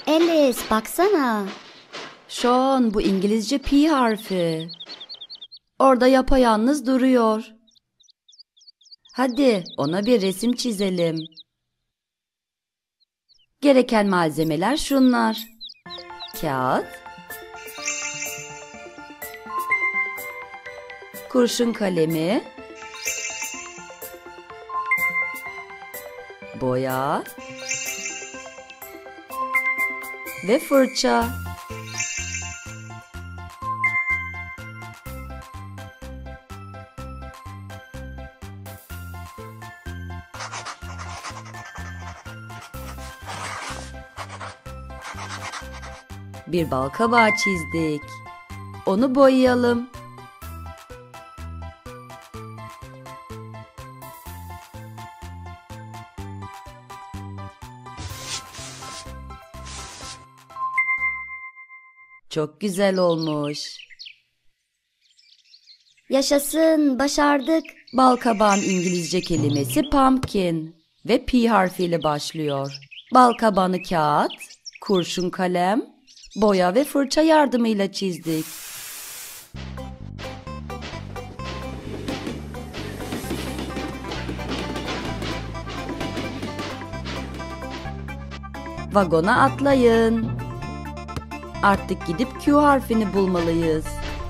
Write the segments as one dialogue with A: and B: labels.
A: Alice, baksana.
B: Sean, bu İngilizce P harfi. Orada yapayalnız duruyor. Hadi ona bir resim çizelim. Gereken malzemeler şunlar. Kağıt, kurşun kalemi, boya ve fırça. Bir balkabağı çizdik. Onu boyayalım. Çok güzel olmuş.
A: Yaşasın, başardık.
B: Balkabağın İngilizce kelimesi pumpkin ve P harfiyle başlıyor. Balkabağını kağıt, kurşun kalem, boya ve fırça yardımıyla çizdik. Vagona atlayın. Artık gidip Q harfini bulmalıyız.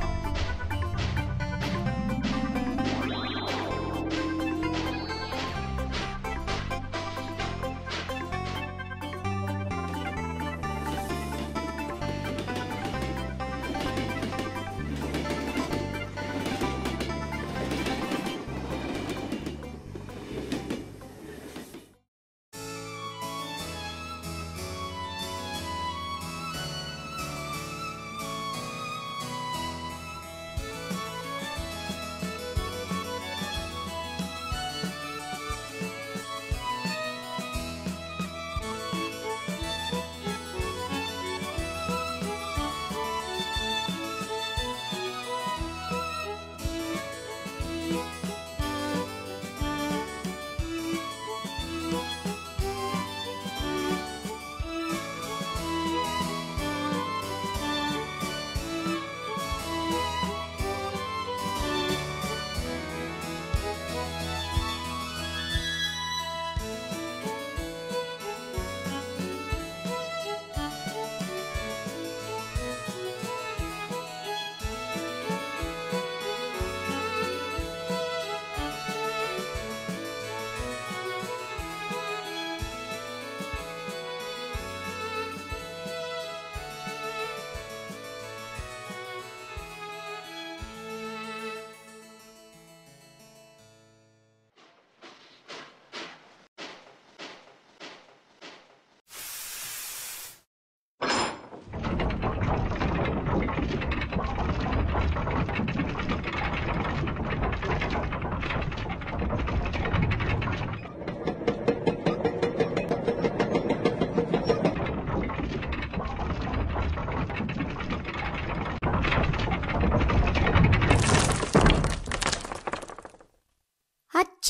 A: Haççi.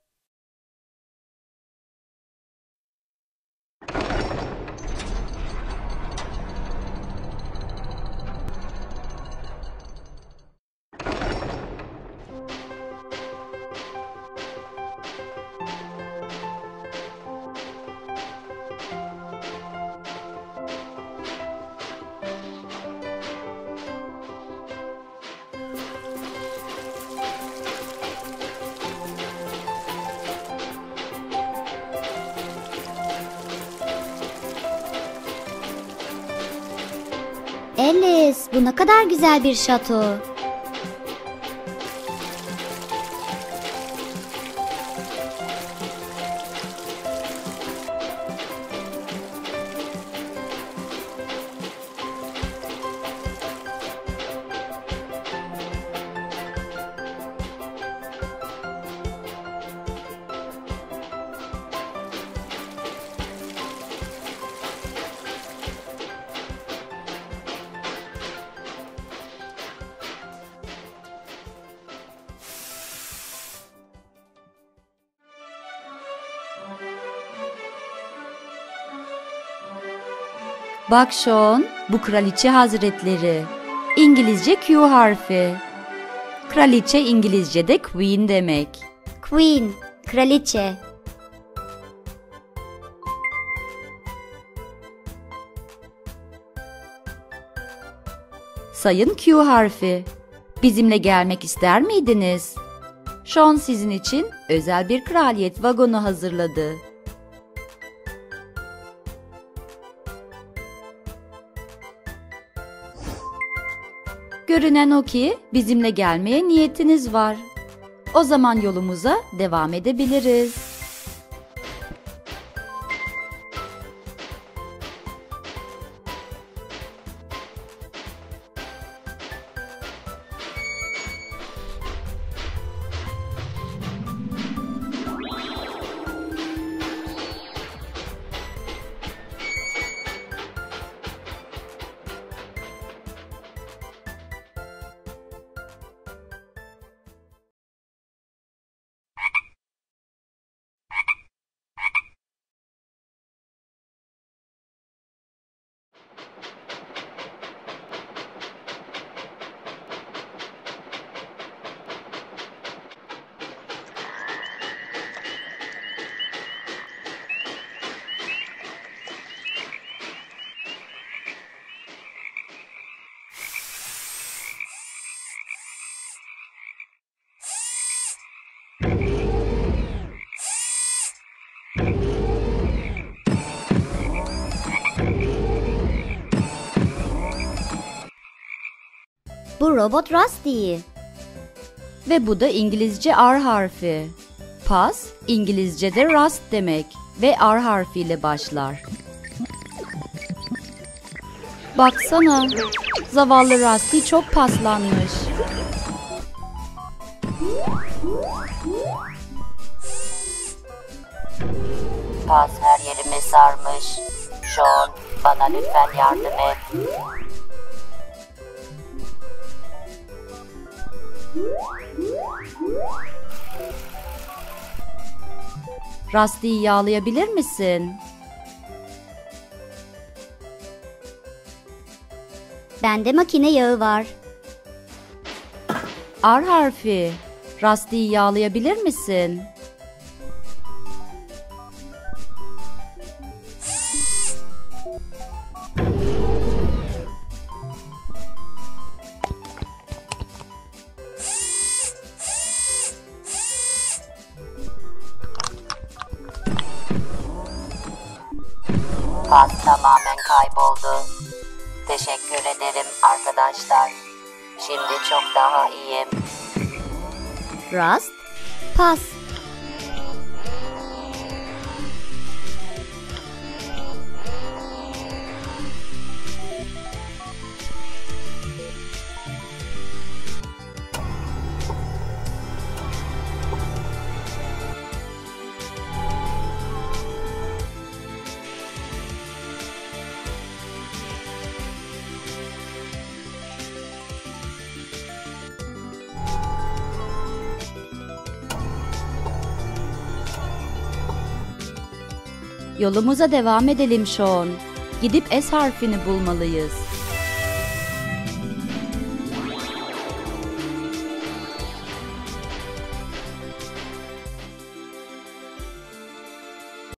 A: Alice, bu ne kadar güzel bir şato.
B: Bak Sean, bu kraliçe hazretleri. İngilizce Q harfi. Kraliçe İngilizce'de queen demek.
A: Queen, kraliçe.
B: Sayın Q harfi. Bizimle gelmek ister miydiniz? Sean sizin için özel bir kraliyet vagonu hazırladı. Görünen o ki bizimle gelmeye niyetiniz var. O zaman yolumuza devam edebiliriz.
A: Bu robot Rusty.
B: Ve bu da İngilizce R harfi. Pas, İngilizce'de rust demek ve R harfiyle başlar. Baksana, zavallı Rusty çok paslanmış.
C: Pas her yerimi sarmış. Sean, bana lütfen yardım et.
B: Rusty'yi yağlayabilir misin?
A: Bende makine yağı var.
B: R harfi. Rusty'yi yağlayabilir misin?
C: Pas tamamen kayboldu. Teşekkür ederim arkadaşlar. Şimdi çok daha iyiyim.
A: Rust, pas.
B: Yolumuza devam edelim Sean. Gidip S harfini bulmalıyız.